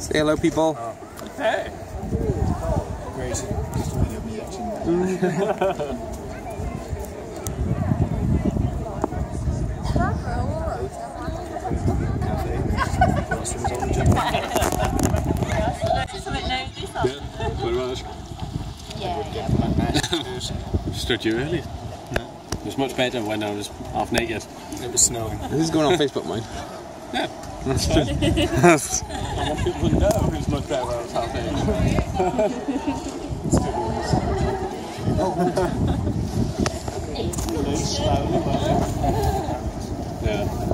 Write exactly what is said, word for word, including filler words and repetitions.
Say hello, people. Oh. Hey. Crazy. Yeah, yeah. Stood you early. No. It was much better when I was half naked. It was snowing. This is going on Facebook, mine. Yeah. That's true. I want people to know it was much better when I was half naked. Yeah.